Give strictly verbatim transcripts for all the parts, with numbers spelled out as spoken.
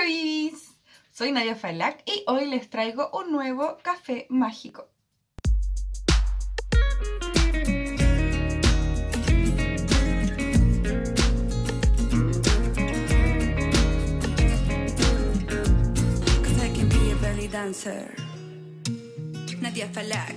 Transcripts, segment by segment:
Bibis, soy Nadia Falak y hoy les traigo un nuevo café mágico. Dancer, Nadia Falak.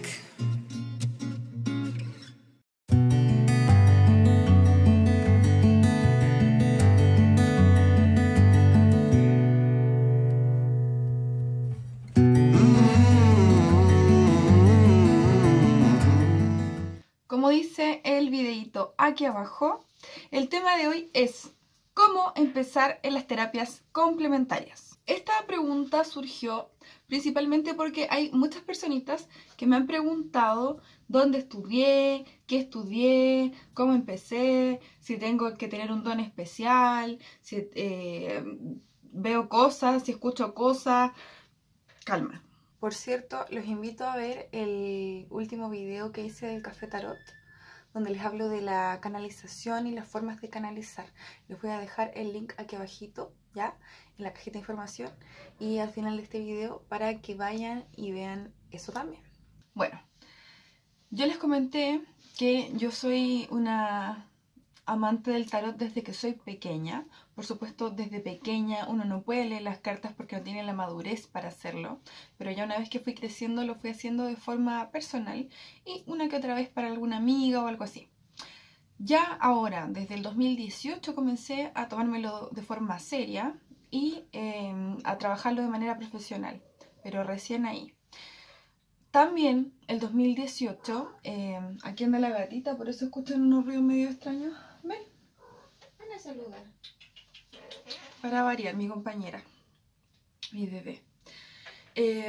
Como dice el videito aquí abajo, el tema de hoy es ¿cómo empezar en las terapias complementarias? Esta pregunta surgió principalmente porque hay muchas personitas que me han preguntado dónde estudié, qué estudié, cómo empecé, si tengo que tener un don especial, si eh, veo cosas, si escucho cosas. Calma. Por cierto, los invito a ver el último video que hice del Café Tarot, donde les hablo de la canalización y las formas de canalizar. Les voy a dejar el link aquí abajito, ya, en la cajita de información y al final de este video para que vayan y vean eso también. Bueno, yo les comenté que yo soy una amante del tarot desde que soy pequeña. Por supuesto, desde pequeña uno no puede leer las cartas porque no tiene la madurez para hacerlo, pero ya una vez que fui creciendo lo fui haciendo de forma personal y una que otra vez para alguna amiga o algo así. Ya ahora, desde el dos mil dieciocho comencé a tomármelo de forma seria y eh, a trabajarlo de manera profesional, pero recién ahí. También el dos mil dieciocho, eh, aquí anda la gatita, por eso escuchan unos ruidos medio extraños. Ven, ven a saludar. Para variar, mi compañera, mi bebé. Eh,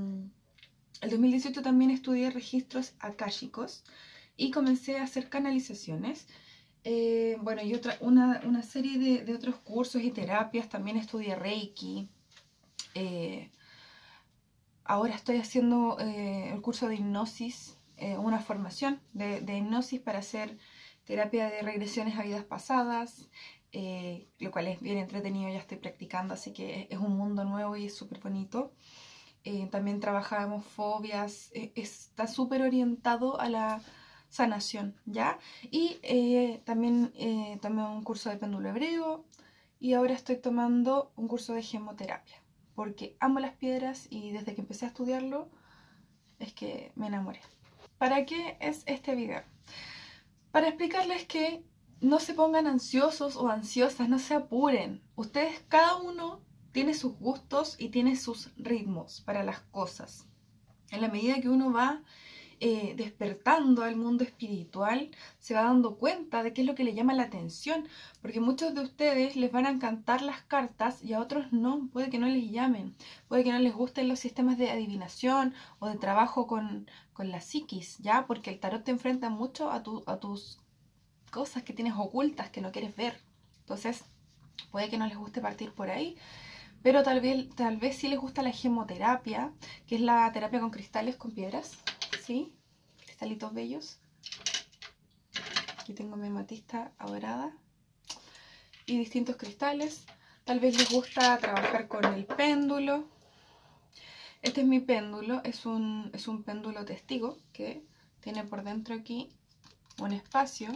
el dos mil dieciocho también estudié registros akáshicos y comencé a hacer canalizaciones. Eh, bueno, y otra, una, una serie de, de otros cursos y terapias. También estudié Reiki. Eh, ahora estoy haciendo eh, el curso de hipnosis, eh, una formación de, de hipnosis para hacer terapia de regresiones a vidas pasadas, eh, lo cual es bien entretenido, ya estoy practicando, así que es un mundo nuevo y es súper bonito. Eh, también trabajamos fobias, eh, está súper orientado a la sanación, ¿ya? Y eh, también eh, tomé un curso de péndulo hebreo y ahora estoy tomando un curso de gemoterapia, porque amo las piedras y desde que empecé a estudiarlo es que me enamoré. ¿Para qué es este video? Para explicarles que no se pongan ansiosos o ansiosas, no se apuren. Ustedes, cada uno tiene sus gustos y tiene sus ritmos para las cosas. En la medida que uno va eh, despertando al mundo espiritual, se va dando cuenta de qué es lo que le llama la atención, porque muchos de ustedes les van a encantar las cartas y a otros no, puede que no les llamen, puede que no les gusten los sistemas de adivinación o de trabajo con, con la psiquis, ¿ya? Porque el tarot te enfrenta mucho a, tu, a tus cosas que tienes ocultas, que no quieres ver. Entonces, puede que no les guste partir por ahí, pero tal vez, tal vez sí les gusta la gemoterapia, que es la terapia con cristales, con piedras, ¿sí? Cristalitos bellos. Aquí tengo mi amatista dorada y distintos cristales. Tal vez les gusta trabajar con el péndulo. Este es mi péndulo, es un, es un péndulo testigo que tiene por dentro aquí un espacio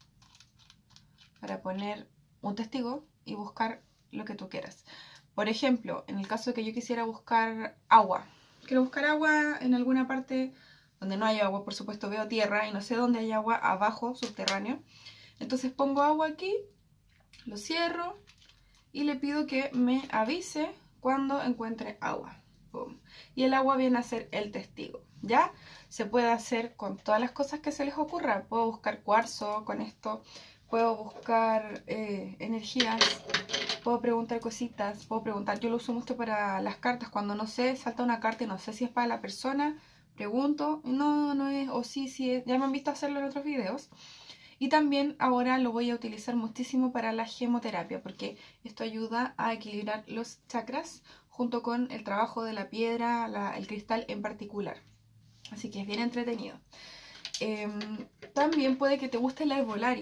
para poner un testigo y buscar lo que tú quieras. Por ejemplo, en el caso de que yo quisiera buscar agua, quiero buscar agua en alguna parte donde no hay agua, por supuesto veo tierra y no sé dónde hay agua, abajo, subterráneo. Entonces pongo agua aquí, lo cierro y le pido que me avise cuando encuentre agua. Boom. Y el agua viene a ser el testigo, ¿ya? Se puede hacer con todas las cosas que se les ocurra. Puedo buscar cuarzo con esto, puedo buscar eh, energías, puedo preguntar cositas, puedo preguntar. Yo lo uso mucho para las cartas. Cuando no sé, salta una carta y no sé si es para la persona, pregunto, no, no es, o sí, sí es. Ya me han visto hacerlo en otros videos. Y también ahora lo voy a utilizar muchísimo para la gemoterapia, porque esto ayuda a equilibrar los chakras junto con el trabajo de la piedra, la, el cristal en particular. Así que es bien entretenido. Eh, también puede que te guste la herbolaria.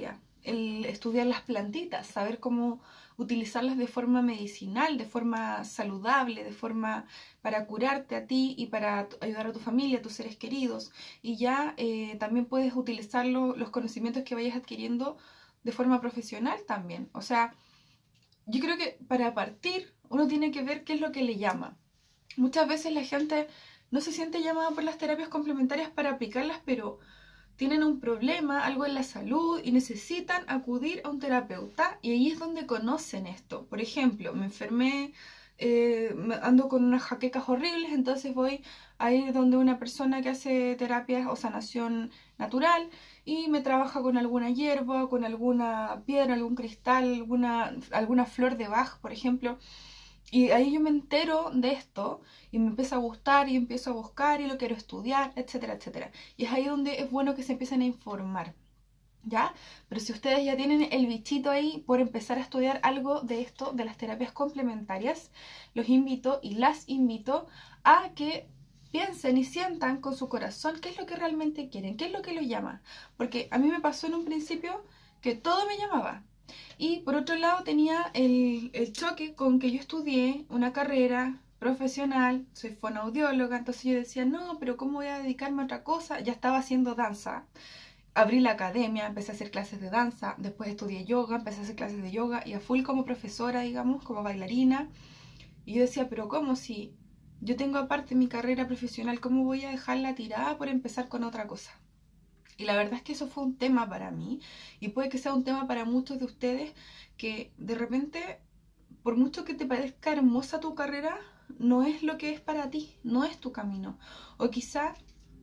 el estudiar las plantitas, saber cómo utilizarlas de forma medicinal, de forma saludable, de forma para curarte a ti y para ayudar a tu familia, a tus seres queridos. Y ya eh, también puedes utilizar los conocimientos que vayas adquiriendo de forma profesional también. O sea, yo creo que para partir uno tiene que ver qué es lo que le llama. Muchas veces la gente no se siente llamada por las terapias complementarias para aplicarlas, pero tienen un problema, algo en la salud y necesitan acudir a un terapeuta, y ahí es donde conocen esto. Por ejemplo, me enfermé, eh, ando con unas jaquecas horribles, entonces voy a ir donde una persona que hace terapias o sanación natural y me trabaja con alguna hierba, con alguna piedra, algún cristal, alguna, alguna flor de Bach, por ejemplo. Y ahí yo me entero de esto y me empieza a gustar y empiezo a buscar y lo quiero estudiar, etcétera, etcétera. Y es ahí donde es bueno que se empiecen a informar, ¿ya? Pero si ustedes ya tienen el bichito ahí por empezar a estudiar algo de esto, de las terapias complementarias, los invito y las invito a que piensen y sientan con su corazón qué es lo que realmente quieren, qué es lo que los llama. Porque a mí me pasó en un principio que todo me llamaba. Y por otro lado tenía el, el choque con que yo estudié una carrera profesional, soy fonoaudióloga, entonces yo decía, no, pero ¿cómo voy a dedicarme a otra cosa? Ya estaba haciendo danza, abrí la academia, empecé a hacer clases de danza, después estudié yoga, empecé a hacer clases de yoga y a full como profesora, digamos, como bailarina. Y yo decía, pero ¿cómo si yo tengo aparte mi carrera profesional, cómo voy a dejarla tirada por empezar con otra cosa? Y la verdad es que eso fue un tema para mí y puede que sea un tema para muchos de ustedes, que de repente, por mucho que te parezca hermosa tu carrera, no es lo que es para ti, no es tu camino. O quizá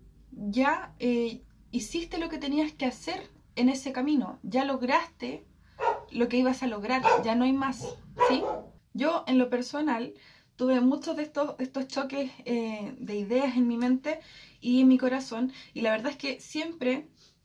ya eh, hiciste lo que tenías que hacer en ese camino, ya lograste lo que ibas a lograr, ya no hay más, ¿sí? Yo en lo personal tuve muchos de estos, estos choques eh, de ideas en mi mente y en mi corazón, y la verdad es que siempre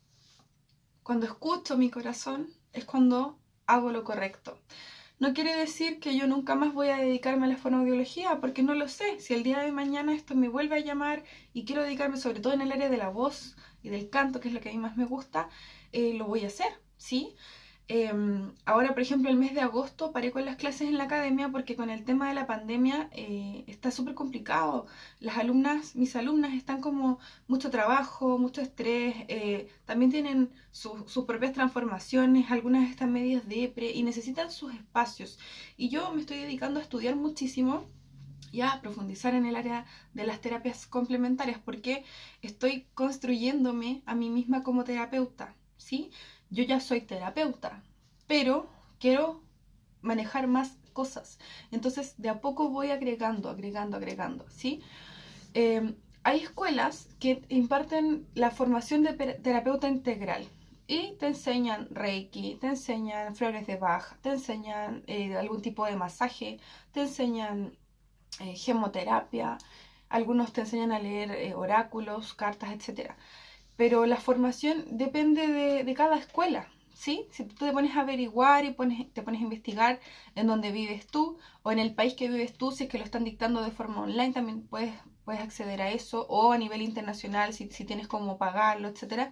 cuando escucho mi corazón es cuando hago lo correcto. No quiere decir que yo nunca más voy a dedicarme a la fonoaudiología, porque no lo sé. Si el día de mañana esto me vuelve a llamar y quiero dedicarme sobre todo en el área de la voz y del canto, que es lo que a mí más me gusta, eh, lo voy a hacer, ¿sí? Eh, ahora, por ejemplo, el mes de agosto paré con las clases en la academia porque con el tema de la pandemia eh, está súper complicado. Las alumnas, mis alumnas están como mucho trabajo, mucho estrés, eh, también tienen su, sus propias transformaciones, algunas están medias depre y necesitan sus espacios. Y yo me estoy dedicando a estudiar muchísimo y a profundizar en el área de las terapias complementarias porque estoy construyéndome a mí misma como terapeuta, ¿sí? Yo ya soy terapeuta, pero quiero manejar más cosas. Entonces, de a poco voy agregando, agregando, agregando, ¿sí? Eh, hay escuelas que imparten la formación de terapeuta integral y te enseñan Reiki, te enseñan flores de Bach, te enseñan eh, algún tipo de masaje, te enseñan eh, gemoterapia, algunos te enseñan a leer eh, oráculos, cartas, etcétera. Pero la formación depende de, de cada escuela, ¿sí? Si tú te pones a averiguar y pones, te pones a investigar en donde vives tú o en el país que vives tú, si es que lo están dictando de forma online, también puedes, puedes acceder a eso, o a nivel internacional, si, si tienes cómo pagarlo, etcétera.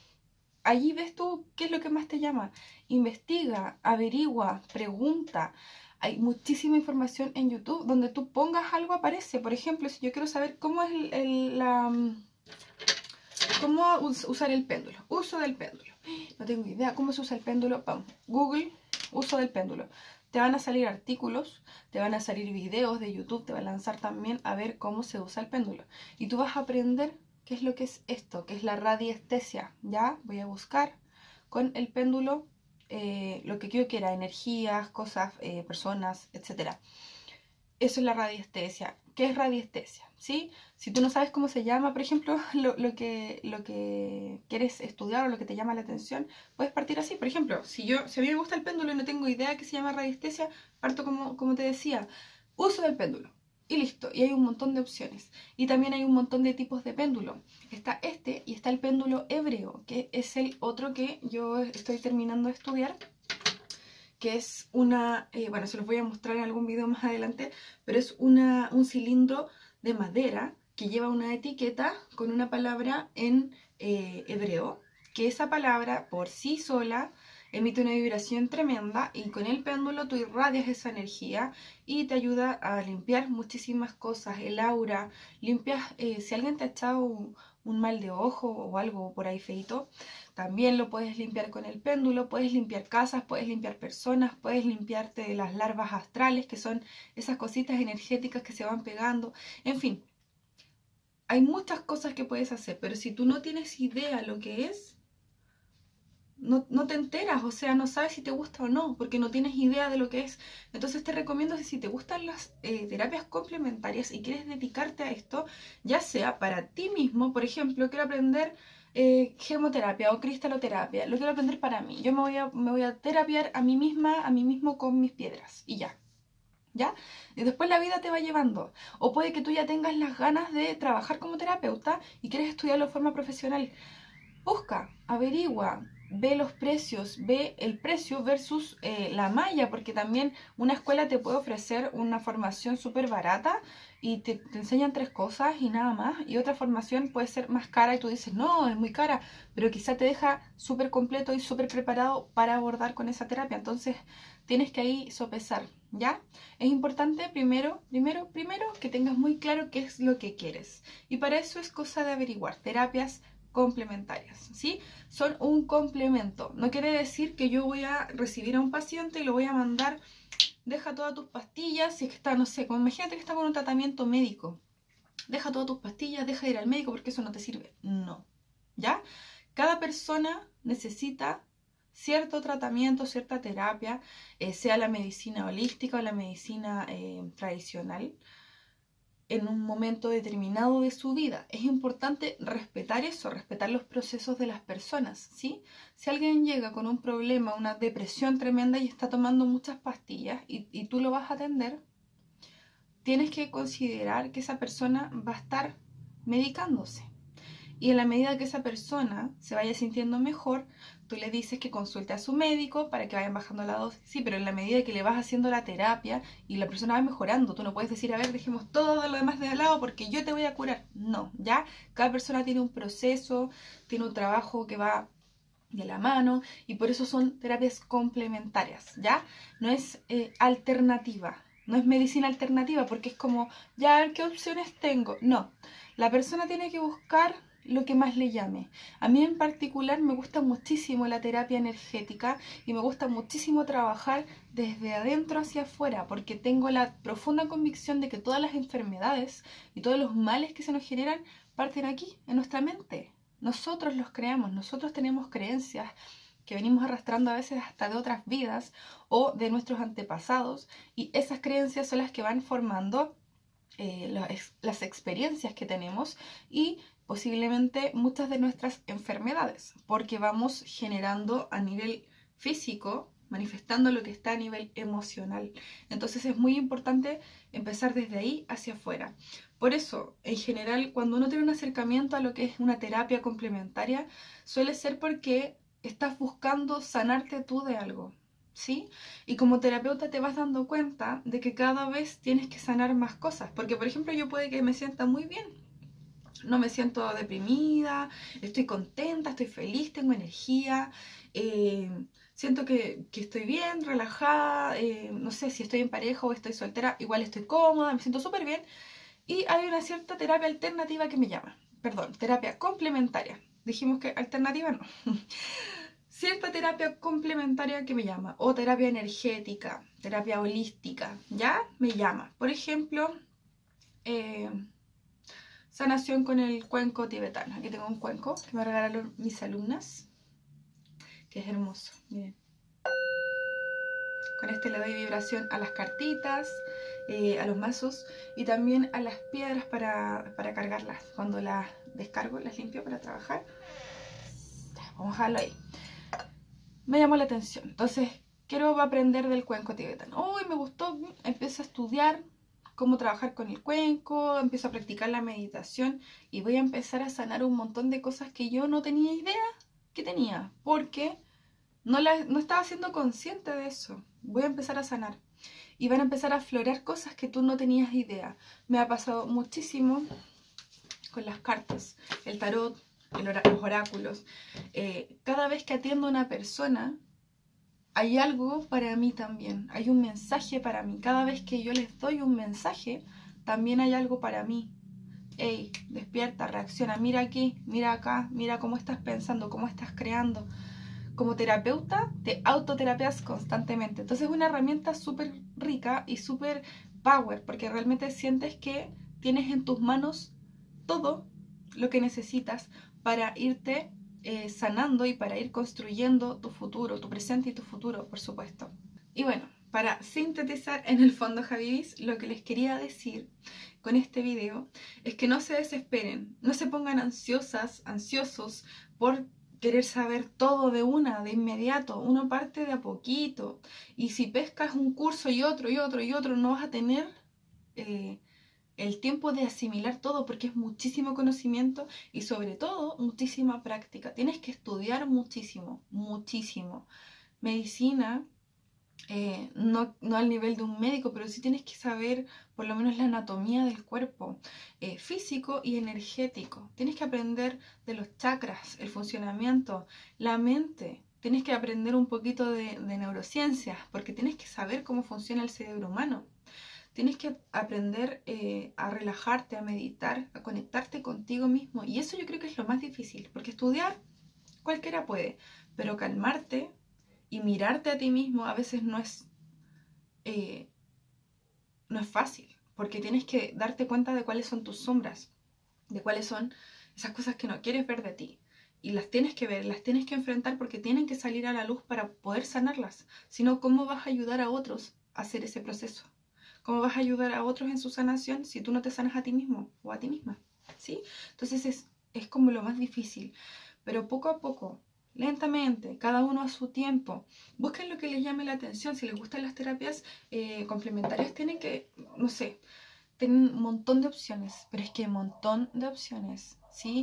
Allí ves tú qué es lo que más te llama. Investiga, averigua, pregunta. Hay muchísima información en YouTube donde tú pongas algo aparece. Por ejemplo, si yo quiero saber cómo es el, el, la... ¿Cómo usar el péndulo? Uso del péndulo. No tengo idea cómo se usa el péndulo. Vamos, Google, uso del péndulo. Te van a salir artículos, te van a salir videos de YouTube, te va a lanzar también a ver cómo se usa el péndulo. Y tú vas a aprender qué es lo que es esto, que es la radiestesia. Ya voy a buscar con el péndulo eh, lo que yo quiera, energías, cosas, eh, personas, etcétera. Eso es la radiestesia. ¿Qué es radiestesia? ¿Sí? Si tú no sabes cómo se llama, por ejemplo, lo, lo, que, lo que quieres estudiar o lo que te llama la atención, puedes partir así. Por ejemplo, si, yo, si a mí me gusta el péndulo y no tengo idea que se llama radiestesia, parto como, como te decía, uso del péndulo. Y listo. Y hay un montón de opciones. Y también hay un montón de tipos de péndulo. Está este y está el péndulo hebreo, que es el otro que yo estoy terminando de estudiar, que es una, eh, bueno, se los voy a mostrar en algún video más adelante, pero es una, un cilindro de madera que lleva una etiqueta con una palabra en eh, hebreo, que esa palabra por sí sola emite una vibración tremenda y con el péndulo tú irradias esa energía y te ayuda a limpiar muchísimas cosas, el aura, limpias, eh, si alguien te ha echado un, un mal de ojo o algo por ahí feito, también lo puedes limpiar con el péndulo, puedes limpiar casas, puedes limpiar personas, puedes limpiarte de las larvas astrales, que son esas cositas energéticas que se van pegando, en fin. Hay muchas cosas que puedes hacer, pero si tú no tienes idea lo que es, no, no te enteras, o sea, no sabes si te gusta o no, porque no tienes idea de lo que es. Entonces te recomiendo que si te gustan las eh, terapias complementarias y quieres dedicarte a esto, ya sea para ti mismo, por ejemplo, quiero aprender eh, gemoterapia o cristaloterapia, lo quiero aprender para mí. Yo me voy, a, me voy a terapiar a mí misma, a mí mismo con mis piedras y ya. ¿Ya? Y después la vida te va llevando. O puede que tú ya tengas las ganas de trabajar como terapeuta y quieres estudiarlo de forma profesional. Busca, averigua, ve los precios, ve el precio versus eh, la malla, porque también una escuela te puede ofrecer una formación súper barata y te, te enseñan tres cosas y nada más, y otra formación puede ser más cara y tú dices, no, es muy cara, pero quizá te deja súper completo y súper preparado para abordar con esa terapia. Entonces tienes que ahí sopesar, ¿ya? Es importante primero, primero, primero que tengas muy claro qué es lo que quieres, y para eso es cosa de averiguar. Terapias complementarias, ¿sí? Son un complemento. No quiere decir que yo voy a recibir a un paciente y lo voy a mandar, deja todas tus pastillas, si es que está, no sé, como imagínate que está con un tratamiento médico, deja todas tus pastillas, deja de ir al médico porque eso no te sirve. No, ¿ya? Cada persona necesita cierto tratamiento, cierta terapia, eh, sea la medicina holística o la medicina eh, tradicional, en un momento determinado de su vida. Es importante respetar eso, respetar los procesos de las personas, ¿sí? Si alguien llega con un problema, una depresión tremenda y está tomando muchas pastillas y, y tú lo vas a atender, tienes que considerar que esa persona va a estar medicándose. Y en la medida que esa persona se vaya sintiendo mejor, tú le dices que consulte a su médico para que vayan bajando la dosis. Sí, pero en la medida que le vas haciendo la terapia y la persona va mejorando, tú no puedes decir, a ver, dejemos todo lo demás de lado porque yo te voy a curar. No, ya cada persona tiene un proceso, tiene un trabajo que va de la mano y por eso son terapias complementarias, ¿ya? No es eh, alternativa, no es medicina alternativa porque es como, ya, a ver qué opciones tengo. No, la persona tiene que buscar lo que más le llame. A mí en particular me gusta muchísimo la terapia energética y me gusta muchísimo trabajar desde adentro hacia afuera porque tengo la profunda convicción de que todas las enfermedades y todos los males que se nos generan parten aquí, en nuestra mente. Nosotros los creamos, nosotros tenemos creencias que venimos arrastrando a veces hasta de otras vidas o de nuestros antepasados y esas creencias son las que van formando eh, las, las experiencias que tenemos y posiblemente muchas de nuestras enfermedades, porque vamos generando a nivel físico, manifestando lo que está a nivel emocional. Entonces es muy importante empezar desde ahí hacia afuera. Por eso, en general, cuando uno tiene un acercamiento a lo que es una terapia complementaria, suele ser porque estás buscando sanarte tú de algo, ¿sí? Y como terapeuta te vas dando cuenta de que cada vez tienes que sanar más cosas, porque por ejemplo yo puede que me sienta muy bien, no me siento deprimida, estoy contenta, estoy feliz, tengo energía, eh, siento que, que estoy bien, relajada, eh, no sé si estoy en pareja o estoy soltera, igual estoy cómoda, me siento súper bien y hay una cierta terapia alternativa que me llama, perdón, terapia complementaria, dijimos que alternativa no. Cierta terapia complementaria que me llama, o terapia energética, terapia holística, ¿ya? Me llama. Por ejemplo, eh, sanación con el cuenco tibetano. Aquí tengo un cuenco que me regalaron mis alumnas, que es hermoso, miren. Con este le doy vibración a las cartitas, eh, a los mazos y también a las piedras para, para cargarlas. Cuando las descargo, las limpio para trabajar. Vamos a dejarlo ahí. Me llamó la atención, entonces quiero aprender del cuenco tibetano. Uy, me gustó, empiezo a estudiar cómo trabajar con el cuenco, empiezo a practicar la meditación y voy a empezar a sanar un montón de cosas que yo no tenía idea que tenía, porque no, la, no estaba siendo consciente de eso. Voy a empezar a sanar y van a empezar a aflorar cosas que tú no tenías idea. Me ha pasado muchísimo con las cartas, el tarot, el los oráculos. Eh, cada vez que atiendo a una persona, hay algo para mí también, hay un mensaje para mí. Cada vez que yo les doy un mensaje, también hay algo para mí. Ey, despierta, reacciona, mira aquí, mira acá, mira cómo estás pensando, cómo estás creando. Como terapeuta, te autoterapeas constantemente. Entonces es una herramienta súper rica y súper power, porque realmente sientes que tienes en tus manos todo lo que necesitas para irte eh, sanando y para ir construyendo tu futuro, tu presente y tu futuro, por supuesto. Y bueno, para sintetizar en el fondo, Javibis, lo que les quería decir con este video es que no se desesperen, no se pongan ansiosas, ansiosos por querer saber todo de una, de inmediato. Uno parte de a poquito, y si pescas un curso y otro y otro y otro, no vas a tener eh, el tiempo de asimilar todo, porque es muchísimo conocimiento y sobre todo muchísima práctica. Tienes que estudiar muchísimo, muchísimo. Medicina, eh, no, no al nivel de un médico, pero sí tienes que saber por lo menos la anatomía del cuerpo, eh, físico y energético. Tienes que aprender de los chakras, el funcionamiento, la mente. Tienes que aprender un poquito de, de neurociencias, porque tienes que saber cómo funciona el cerebro humano. Tienes que aprender eh, a relajarte, a meditar, a conectarte contigo mismo. Y eso yo creo que es lo más difícil, porque estudiar cualquiera puede, pero calmarte y mirarte a ti mismo a veces no es, eh, no es fácil, porque tienes que darte cuenta de cuáles son tus sombras, de cuáles son esas cosas que no quieres ver de ti. Y las tienes que ver, las tienes que enfrentar, porque tienen que salir a la luz para poder sanarlas. Si no, ¿cómo vas a ayudar a otros a hacer ese proceso? ¿Cómo vas a ayudar a otros en su sanación si tú no te sanas a ti mismo o a ti misma? ¿Sí? Entonces es, es como lo más difícil. Pero poco a poco, lentamente, cada uno a su tiempo, busquen lo que les llame la atención. Si les gustan las terapias eh, complementarias, tienen que, no sé, tienen un montón de opciones, pero es que un montón de opciones, ¿sí?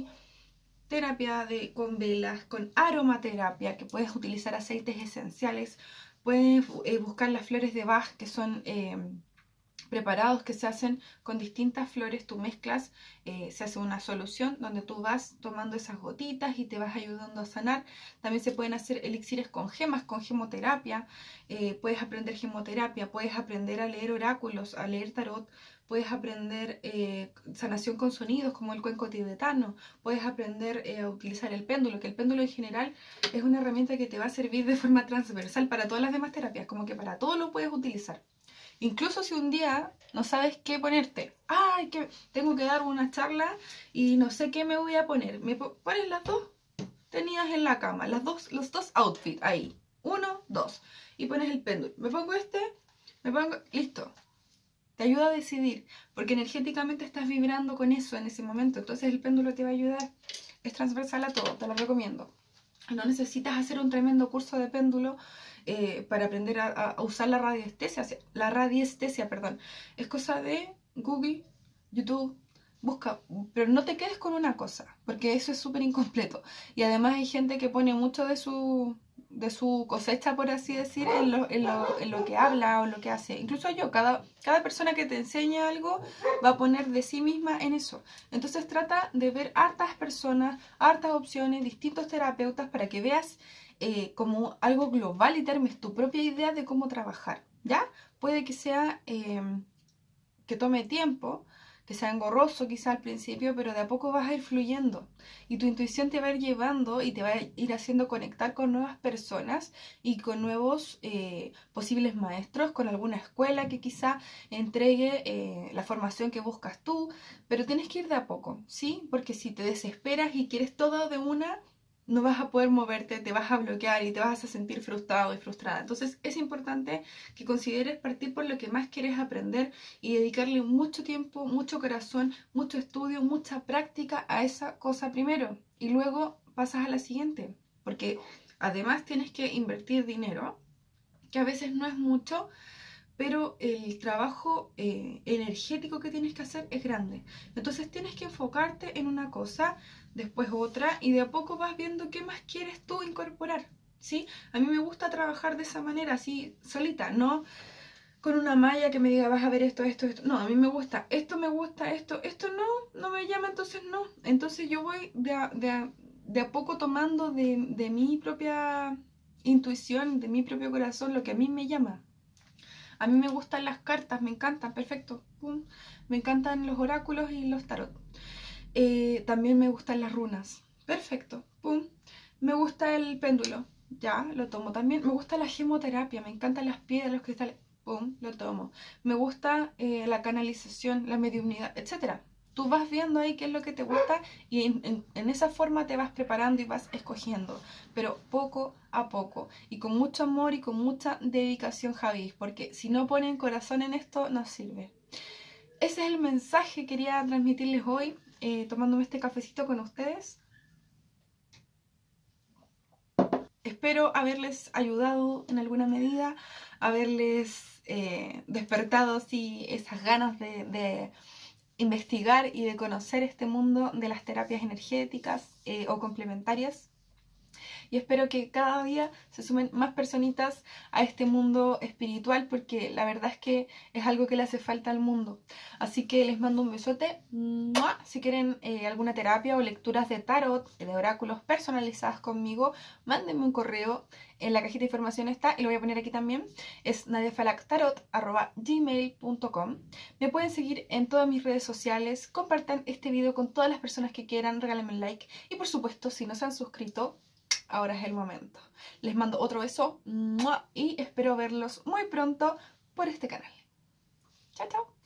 Terapia de, con velas, con aromaterapia, que puedes utilizar aceites esenciales, puedes eh, buscar las flores de Bach, que son eh, preparados que se hacen con distintas flores. Tú mezclas, eh, se hace una solución donde tú vas tomando esas gotitas y te vas ayudando a sanar. También se pueden hacer elixires con gemas, con gemoterapia. Eh, puedes aprender gemoterapia, puedes aprender a leer oráculos, a leer tarot. Puedes aprender eh, sanación con sonidos, como el cuenco tibetano. Puedes aprender eh, a utilizar el péndulo, que el péndulo en general es una herramienta que te va a servir de forma transversal para todas las demás terapias, como que para todo lo puedes utilizar. Incluso si un día no sabes qué ponerte, ay, que tengo que dar una charla y no sé qué me voy a poner, me pones las dos tenidas en la cama, las dos, los dos outfits ahí, uno, dos, y pones el péndulo, me pongo este, me pongo, listo, te ayuda a decidir, porque energéticamente estás vibrando con eso en ese momento, entonces el péndulo te va a ayudar, es transversal a todo, te lo recomiendo. No necesitas hacer un tremendo curso de péndulo eh, para aprender a, a usar la radiestesia. La radiestesia, perdón. Es cosa de Google, YouTube, busca. Pero no te quedes con una cosa, porque eso es súper incompleto. Y además hay gente que pone mucho de su, de su cosecha, por así decir, en lo, en, lo, en lo que habla o lo que hace. Incluso yo, cada, cada persona que te enseña algo va a poner de sí misma en eso. Entonces trata de ver hartas personas, hartas opciones, distintos terapeutas, para que veas eh, como algo global y te armes tu propia idea de cómo trabajar, ¿ya? Puede que sea eh, que tome tiempo, que sea engorroso quizá al principio, pero de a poco vas a ir fluyendo y tu intuición te va a ir llevando y te va a ir haciendo conectar con nuevas personas y con nuevos eh, posibles maestros, con alguna escuela que quizá entregue eh, la formación que buscas tú, pero tienes que ir de a poco, ¿sí? Porque si te desesperas y quieres todo de una, no vas a poder moverte, te vas a bloquear y te vas a sentir frustrado y frustrada. Entonces es importante que consideres partir por lo que más quieres aprender y dedicarle mucho tiempo, mucho corazón, mucho estudio, mucha práctica a esa cosa primero. Y luego pasas a la siguiente. Porque además tienes que invertir dinero, que a veces no es mucho, pero el trabajo eh, energético que tienes que hacer es grande. Entonces tienes que enfocarte en una cosa, después otra, y de a poco vas viendo qué más quieres tú incorporar, ¿sí? A mí me gusta trabajar de esa manera, así, solita, no con una malla que me diga, vas a ver esto, esto, esto. No, a mí me gusta, esto me gusta, esto, esto no, no me llama, entonces no. Entonces yo voy de a, de a, de a poco tomando de, de mi propia intuición, de mi propio corazón, lo que a mí me llama. A mí me gustan las cartas, me encantan, perfecto. Pum. Me encantan los oráculos y los tarot. Eh, también me gustan las runas, perfecto. Pum. Me gusta el péndulo, ya, lo tomo también. Me gusta la gemoterapia, me encantan las piedras, los cristales, pum, lo tomo. Me gusta eh, la canalización, la mediunidad, etcétera. Tú vas viendo ahí qué es lo que te gusta y en, en, en esa forma te vas preparando y vas escogiendo, pero poco a poco y con mucho amor y con mucha dedicación, Javi, porque si no ponen corazón en esto, no sirve. Ese es el mensaje que quería transmitirles hoy, eh, tomándome este cafecito con ustedes. Espero haberles ayudado en alguna medida, haberles eh, despertado sí, esas ganas de... de investigar y de conocer este mundo de las terapias energéticas eh, o complementarias. Y espero que cada día se sumen más personitas a este mundo espiritual, porque la verdad es que es algo que le hace falta al mundo. Así que les mando un besote. ¡Mua! Si quieren eh, alguna terapia o lecturas de tarot, de oráculos personalizadas conmigo, mándenme un correo. En la cajita de información está, y lo voy a poner aquí también. Es nadiafalaktarot arroba gmail punto com. Me pueden seguir en todas mis redes sociales. Compartan este video con todas las personas que quieran. Regálenme un like. Y por supuesto, si no se han suscrito, ahora es el momento. Les mando otro beso y espero verlos muy pronto por este canal. Chao, chao.